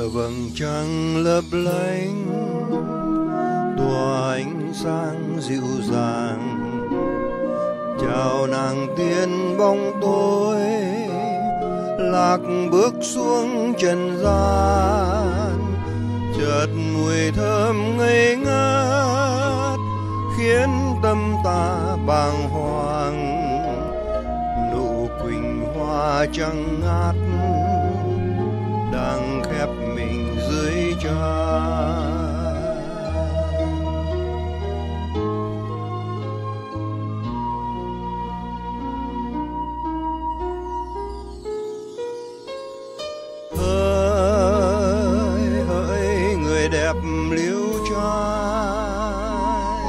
vầng trăng lấp lánh tỏa ánh sáng dịu dàng, chào nàng tiên bóng tối lạc bước xuống trần gian. Chợt mùi thơm ngây ngát khiến tâm ta bàng hoàng, nụ quỳnh hoa trắng ngát đang khép mình dưới trán. Hỡi hỡi người đẹp liễu trai,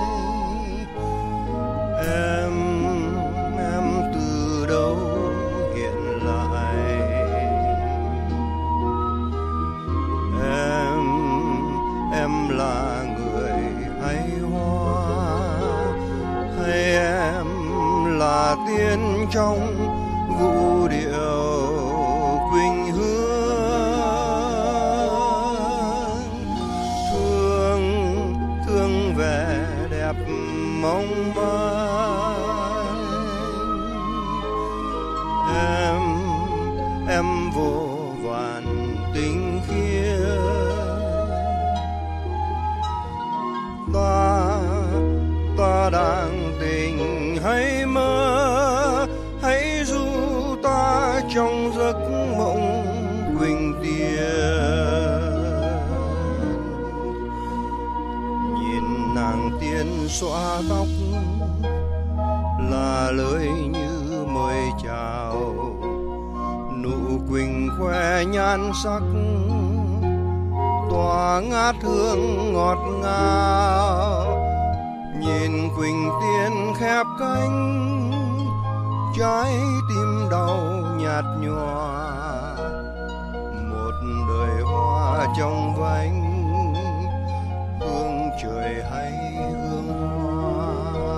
em từ đâu hiện lại? Em là người hay hoa, hay em là tiên trong vũ điệu quỳnh hương? Thương vẻ đẹp mong manh, em vô vàn tình khiết. Ta đang tình hay mơ, hãy ru ta trong giấc mộng quỳnh tiền. Nhìn nàng tiên xõa tóc là lời như mời chào, nụ quỳnh khoe nhan sắc tỏa ngát hương ngọt ngào. Nhìn quỳnh tiên khép cánh, trái tim đau nhạt nhòa, một đời hoa trong vánh, hương trời hay hương hoa.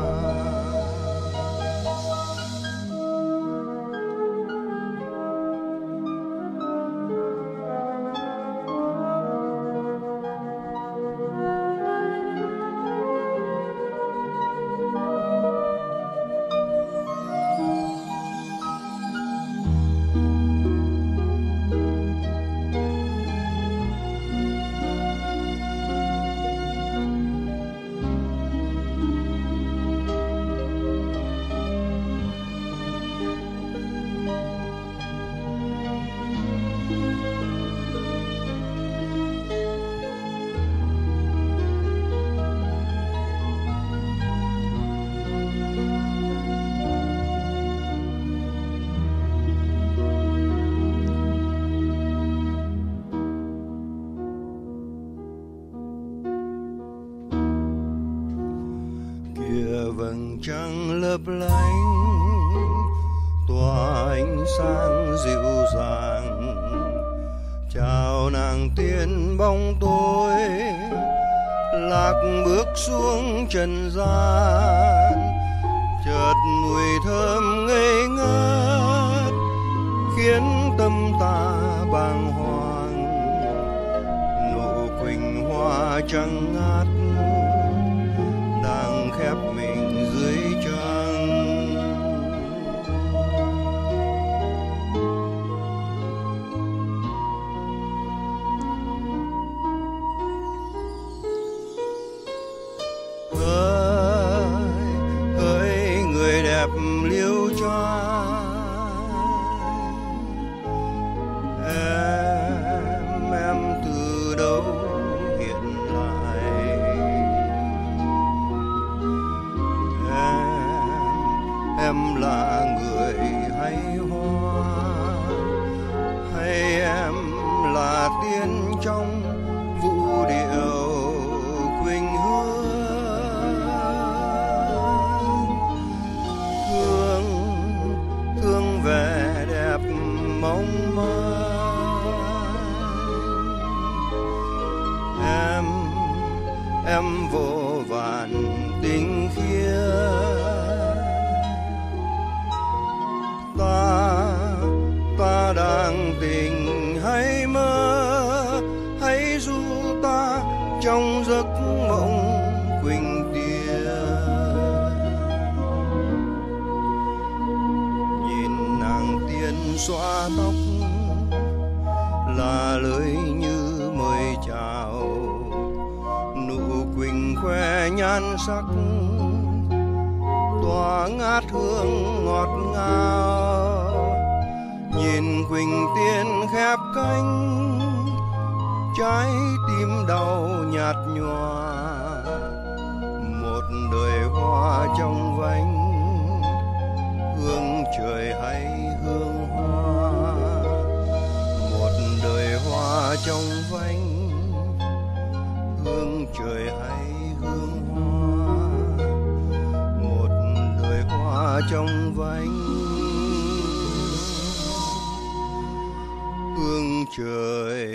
Vầng trăng lấp lánh tỏa ánh sáng dịu dàng, chào nàng tiên bóng tối lạc bước xuống trần gian. Chợt mùi thơm ngây ngát khiến tâm ta bàng hoàng, nụ quỳnh hoa trắng ngát đang khép mình dưới trăng. Hỡi người đẹp liễu trai, em từ đâu hiện lại? Em là người hay hoa, hay em là tiên trong vũ điệu quỳnh hương? Thương vẻ đẹp mong manh, em vô vàn tình khiết. Ta đang tình hay mơ, nhẹ nhan sắc tỏa ngát hương ngọt ngào. Nhìn Quỳnh Tiên khép cánh, trái tim đau nhạt nhòa. Một đời hoa trong vánh, hương trời hay hương hoa. Một đời hoa trong vánh, hương trời hay hương hoa. Một đời hoa trong vánh, hương trời